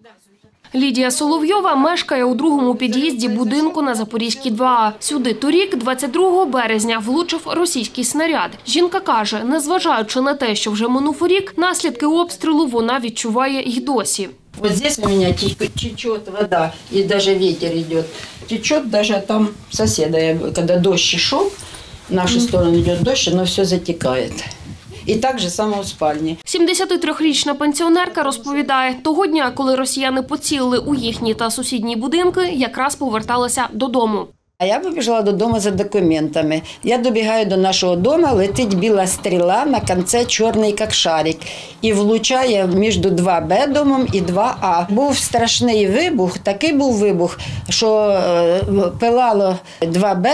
Лідія Соловйова мешкає у другому під'їзді будинку на Запорізькій 2А. Сюди торік, 22 березня, влучив російський снаряд. Жінка каже, незважаючи на те, що вже минув рік, наслідки обстрілу вона відчуває й досі. Вот здесь у меня течет вода, и даже ветер идет. Течет даже там соседа, когда дождь шел, в нашу сторону идет дождь, но все затекает. І так же само в спальні. 73-річна пенсіонерка розповідає, того дня, коли росіяни поцілили у їхні та сусідні будинки, якраз поверталася додому. А я побіжала додому за документами. Я добігаю до нашого дому, летить біла стріла, на кінці чорний, як шарик. І влучає між 2Б домом і 2А. Був страшний вибух, такий був вибух, що пилало 2Б,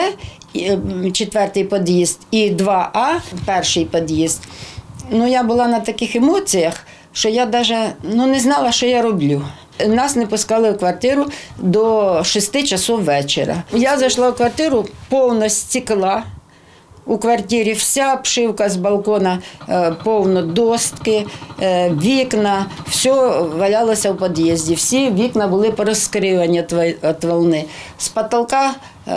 4-й під'їзд, і 2А, 1-й під'їзд. Ну, я була на таких емоціях, що я навіть не знала, що я роблю. Нас не пускали в квартиру до 6 часов вечора. Я зайшла в квартиру, повно стекла. У квартирі вся обшивка з балкона, повно достки, вікна, все валялося в під'їзді. Всі вікна були порозкривані від волни. З потолка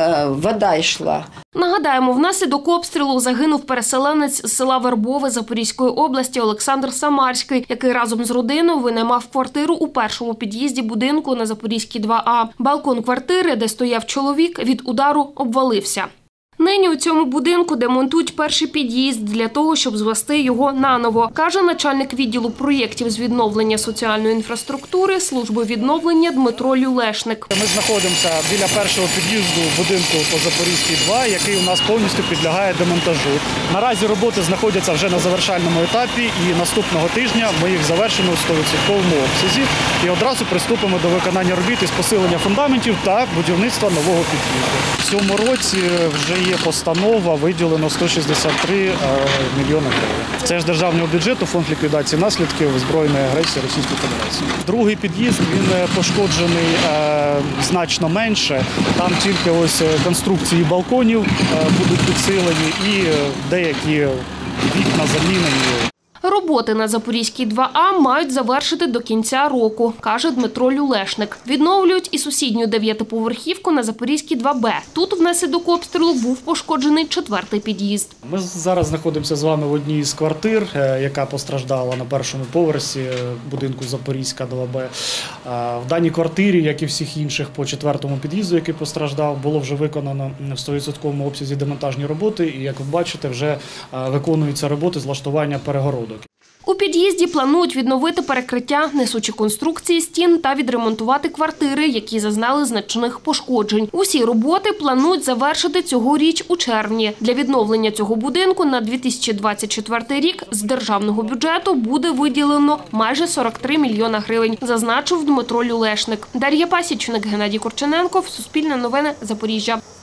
вода йшла. Нагадаємо, внаслідок обстрілу загинув переселенець з села Вербове Запорізької області Олександр Самарський, який разом з родиною винаймав квартиру у першому під'їзді будинку на Запорізькій 2А. Балкон квартири, де стояв чоловік, від удару обвалився. Нині у цьому будинку демонтують перший під'їзд для того, щоб звести його наново, каже начальник відділу проєктів з відновлення соціальної інфраструктури служби відновлення Дмитро Люлешник. Ми знаходимося біля першого під'їзду будинку по Запорізькій 2, який у нас повністю підлягає демонтажу. Наразі роботи знаходяться вже на завершальному етапі і наступного тижня ми їх завершимо в 100% обсязі і одразу приступимо до виконання робіт із посилення фундаментів та будівництва нового під'їзду. В цьому році вже є постанова, виділено 163 мільйони гривень. Це ж державного бюджету, фонд ліквідації наслідків збройної агресії Російської Федерації. Другий під'їзд, він пошкоджений значно менше. Там тільки ось конструкції балконів будуть підсилені і деякі вікна замінені. Роботи на Запорізькій 2А мають завершити до кінця року, каже Дмитро Люлешник. Відновлюють і сусідню 9-поверхівку на Запорізькій 2Б. Тут внаслідок обстрілу був пошкоджений 4-й під'їзд. Ми зараз знаходимося з вами в одній з квартир, яка постраждала на першому поверсі будинку Запорізька 2Б. В даній квартирі, як і всіх інших по 4-му під'їзду, який постраждав, було вже виконано в 100% обсязі демонтажні роботи. І, як ви бачите, вже виконуються роботи з влаштування перегородок. У під'їзді планують відновити перекриття, несучі конструкції стін та відремонтувати квартири, які зазнали значних пошкоджень. Усі роботи планують завершити цьогоріч у червні. Для відновлення цього будинку на 2024 рік з державного бюджету буде виділено майже 43 мільйона гривень, зазначив Дмитро Люлешник. Дар'я Пасічник, Геннадій Корчененков, Суспільне новини, Запоріжжя.